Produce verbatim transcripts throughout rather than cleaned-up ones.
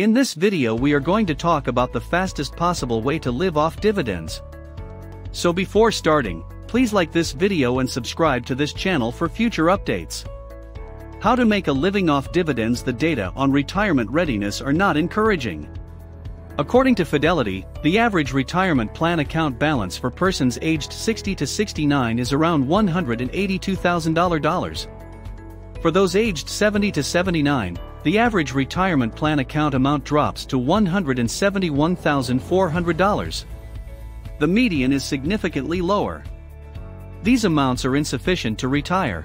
In this video we are going to talk about the fastest possible way to live off dividends. So before starting, please like this video and subscribe to this channel for future updates. How to make a living off dividends. The data on retirement readiness are not encouraging. According to Fidelity, the average retirement plan account balance for persons aged sixty to sixty-nine is around one hundred eighty-two thousand dollars. For those aged seventy to seventy-nine, the average retirement plan account amount drops to one hundred seventy-one thousand four hundred dollars. The median is significantly lower. These amounts are insufficient to retire.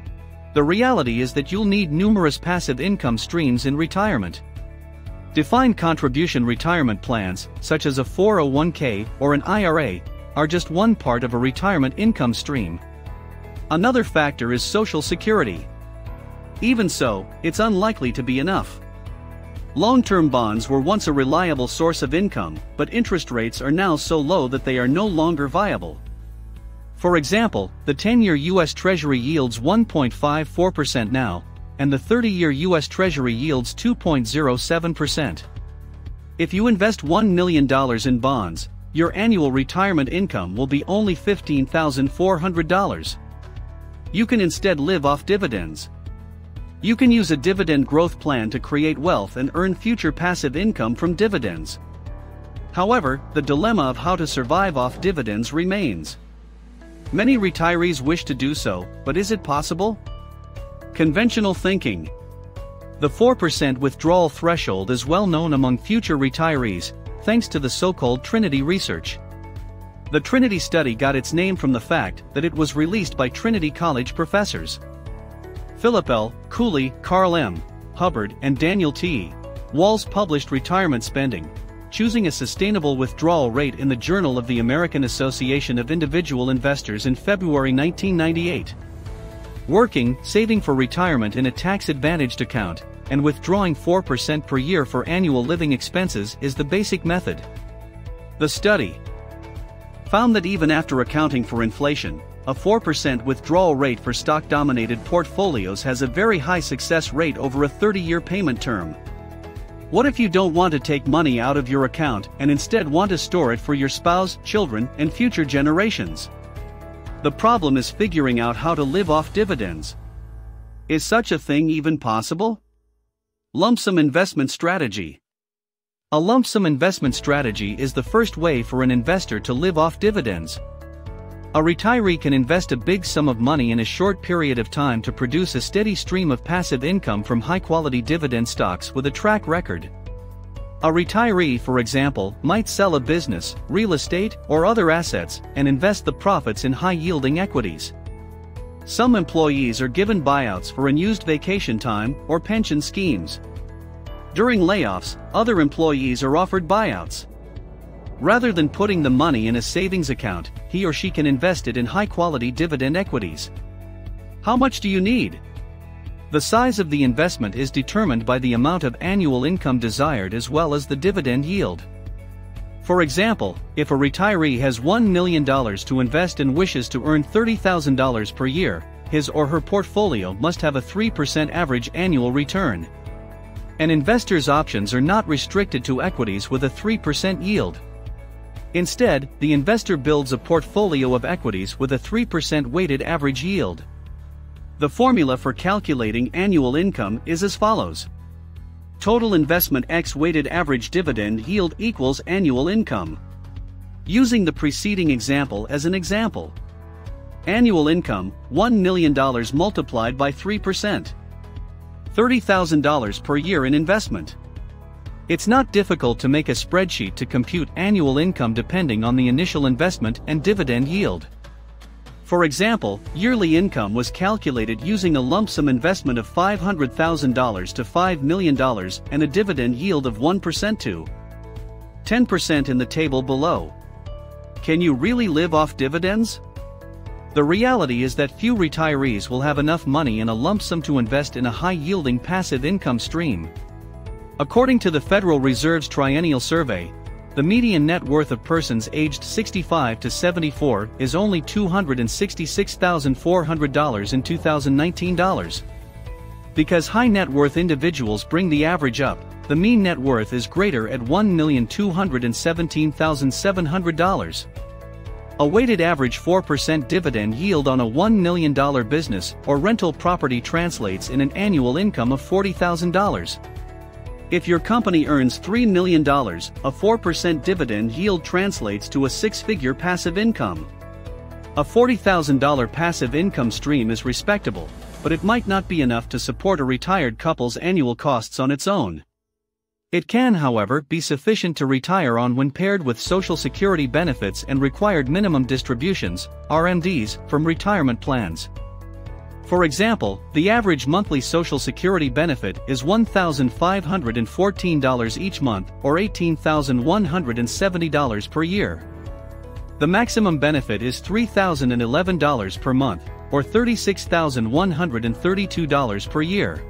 The reality is that you'll need numerous passive income streams in retirement. Defined contribution retirement plans, such as a four oh one K or an I R A, are just one part of a retirement income stream. Another factor is Social Security. Even so, it's unlikely to be enough. Long-term bonds were once a reliable source of income, but interest rates are now so low that they are no longer viable. For example, the ten-year U S Treasury yields one point five four percent now, and the thirty-year U S Treasury yields two point zero seven percent. If you invest one million dollars in bonds, your annual retirement income will be only fifteen thousand four hundred dollars. You can instead live off dividends. You can use a dividend growth plan to create wealth and earn future passive income from dividends. However, the dilemma of how to survive off dividends remains. Many retirees wish to do so, but is it possible? Conventional thinking. The four percent withdrawal threshold is well known among future retirees, thanks to the so-called Trinity research. The Trinity study got its name from the fact that it was released by Trinity College professors Philip L. Cooley, Carl M. Hubbard, and Daniel T. Walls published Retirement Spending: Choosing a Sustainable Withdrawal Rate in the Journal of the American Association of Individual Investors in February nineteen ninety-eight. Working, saving for retirement in a tax-advantaged account, and withdrawing four percent per year for annual living expenses is the basic method. The study found that even after accounting for inflation, a four percent withdrawal rate for stock-dominated portfolios has a very high success rate over a thirty-year payment term. What if you don't want to take money out of your account and instead want to store it for your spouse, children, and future generations? The problem is figuring out how to live off dividends. Is such a thing even possible? Lump sum investment strategy. A lump sum investment strategy is the first way for an investor to live off dividends. A retiree can invest a big sum of money in a short period of time to produce a steady stream of passive income from high-quality dividend stocks with a track record. A retiree, for example, might sell a business, real estate, or other assets, and invest the profits in high-yielding equities. Some employees are given buyouts for unused vacation time or pension schemes. During layoffs, other employees are offered buyouts. Rather than putting the money in a savings account, he or she can invest it in high-quality dividend equities. How much do you need? The size of the investment is determined by the amount of annual income desired as well as the dividend yield. For example, if a retiree has one million dollars to invest and wishes to earn thirty thousand dollars per year, his or her portfolio must have a three percent average annual return. An investor's options are not restricted to equities with a three percent yield. Instead, the investor builds a portfolio of equities with a three percent weighted average yield. The formula for calculating annual income is as follows. Total investment x weighted average dividend yield equals annual income. Using the preceding example as an example. Annual income, one million dollars multiplied by three percent. thirty thousand dollars per year in investment. It's not difficult to make a spreadsheet to compute annual income depending on the initial investment and dividend yield. For example, yearly income was calculated using a lump sum investment of five hundred thousand dollars to five million dollars and a dividend yield of one percent to ten percent in the table below. Can you really live off dividends? The reality is that few retirees will have enough money in a lump sum to invest in a high-yielding passive income stream. According to the Federal Reserve's Triennial Survey, the median net worth of persons aged sixty-five to seventy-four is only two hundred sixty-six thousand four hundred dollars in two thousand nineteen dollars. Because high net worth individuals bring the average up, the mean net worth is greater at one million two hundred seventeen thousand seven hundred dollars. A weighted average four percent dividend yield on a one million dollar business or rental property translates in an annual income of forty thousand dollars. If your company earns three million dollars, a four percent dividend yield translates to a six-figure passive income. A forty thousand dollar passive income stream is respectable, but it might not be enough to support a retired couple's annual costs on its own. It can, however, be sufficient to retire on when paired with Social Security benefits and required minimum distributions, R M Ds, from retirement plans. For example, the average monthly Social Security benefit is one thousand five hundred fourteen dollars each month, or eighteen thousand one hundred seventy dollars per year. The maximum benefit is three thousand eleven dollars per month, or thirty-six thousand one hundred thirty-two dollars per year.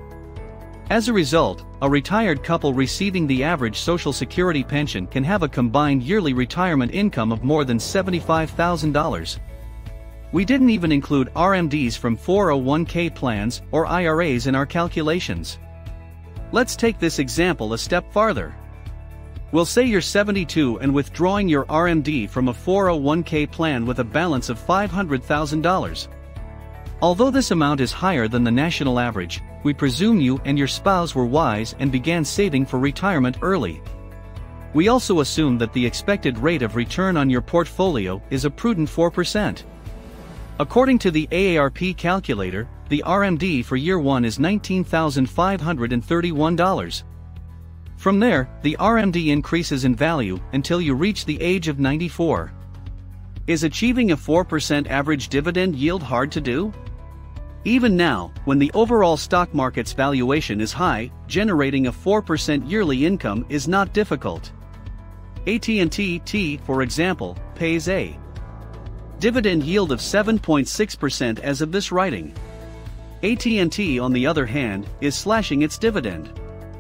As a result, a retired couple receiving the average Social Security pension can have a combined yearly retirement income of more than seventy-five thousand dollars. We didn't even include R M Ds from four oh one K plans or I R As in our calculations. Let's take this example a step farther. We'll say you're seventy-two and withdrawing your R M D from a four oh one K plan with a balance of five hundred thousand dollars. Although this amount is higher than the national average, we presume you and your spouse were wise and began saving for retirement early. We also assume that the expected rate of return on your portfolio is a prudent four percent. According to the A A R P calculator, the R M D for year one is nineteen thousand five hundred thirty-one dollars. From there, the R M D increases in value until you reach the age of ninety-four. Is achieving a four percent average dividend yield hard to do? Even now, when the overall stock market's valuation is high, generating a four percent yearly income is not difficult. A T and T, for example, pays a dividend yield of seven point six percent as of this writing. A T and T, on the other hand, is slashing its dividend.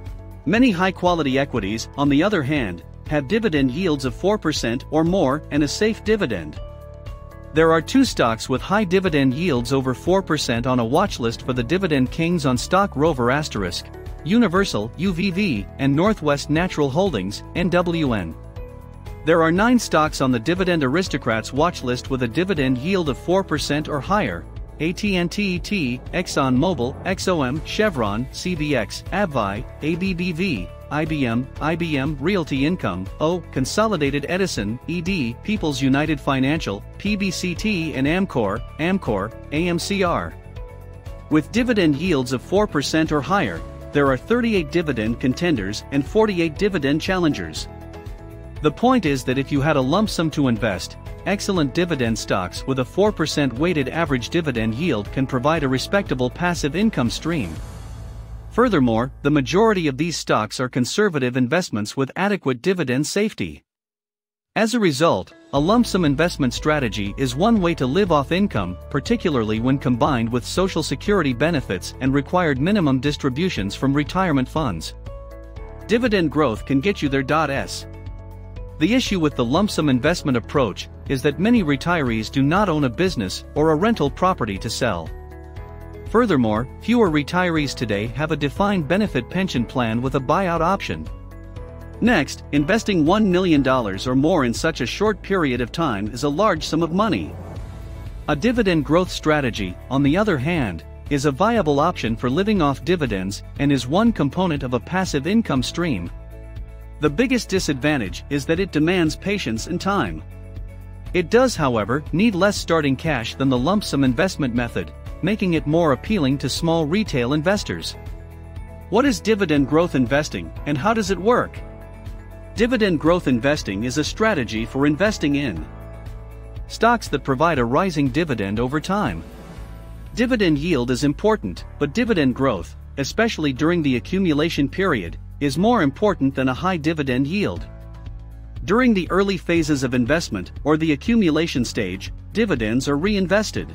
Many high-quality equities, on the other hand, have dividend yields of four percent or more and a safe dividend. There are two stocks with high dividend yields over four percent on a watch list for the Dividend Kings on Stock Rover Asterisk, Universal, U V V, and Northwest Natural Holdings, N W N. There are nine stocks on the Dividend Aristocrats watch list with a dividend yield of four percent or higher: A T and T, Exxon Mobil, X O M, Chevron, C V X, AbbVie, A B B V, I B M, I B M Realty Income, O, Consolidated Edison, E D, People's United Financial, P B C T, and Amcor, Amcor, A M C R. With dividend yields of four percent or higher, there are thirty-eight dividend contenders and forty-eight dividend challengers. The point is that if you had a lump sum to invest, excellent dividend stocks with a four percent weighted average dividend yield can provide a respectable passive income stream. Furthermore, the majority of these stocks are conservative investments with adequate dividend safety. As a result, a lump sum investment strategy is one way to live off income, particularly when combined with Social Security benefits and required minimum distributions from retirement funds. Dividend growth can get you there. S. The issue with the lump sum investment approach is that many retirees do not own a business or a rental property to sell. Furthermore, fewer retirees today have a defined benefit pension plan with a buyout option. Next, investing one million dollars or more in such a short period of time is a large sum of money. A dividend growth strategy, on the other hand, is a viable option for living off dividends and is one component of a passive income stream. The biggest disadvantage is that it demands patience and time. It does, however, need less starting cash than the lump sum investment method, making it more appealing to small retail investors. What is dividend growth investing, and how does it work? Dividend growth investing is a strategy for investing in stocks that provide a rising dividend over time. Dividend yield is important, but dividend growth, especially during the accumulation period, is more important than a high dividend yield. During the early phases of investment, or the accumulation stage, dividends are reinvested.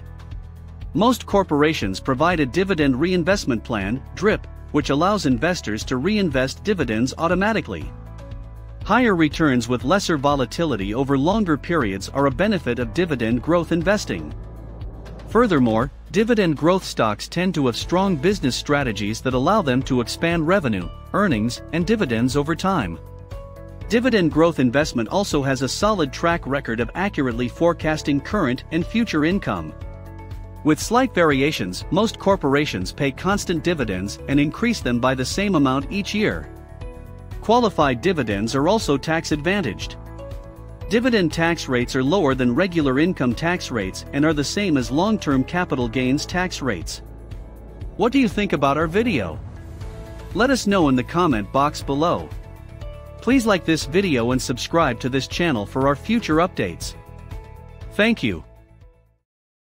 Most corporations provide a dividend reinvestment plan, DRIP, which allows investors to reinvest dividends automatically. Higher returns with lesser volatility over longer periods are a benefit of dividend growth investing. Furthermore, Dividend growth stocks tend to have strong business strategies that allow them to expand revenue, earnings, and dividends over time. Dividend growth investment also has a solid track record of accurately forecasting current and future income. With slight variations, most corporations pay constant dividends and increase them by the same amount each year. Qualified dividends are also tax-advantaged. Dividend tax rates are lower than regular income tax rates and are the same as long-term capital gains tax rates. What do you think about our video? Let us know in the comment box below. Please like this video and subscribe to this channel for our future updates. Thank you.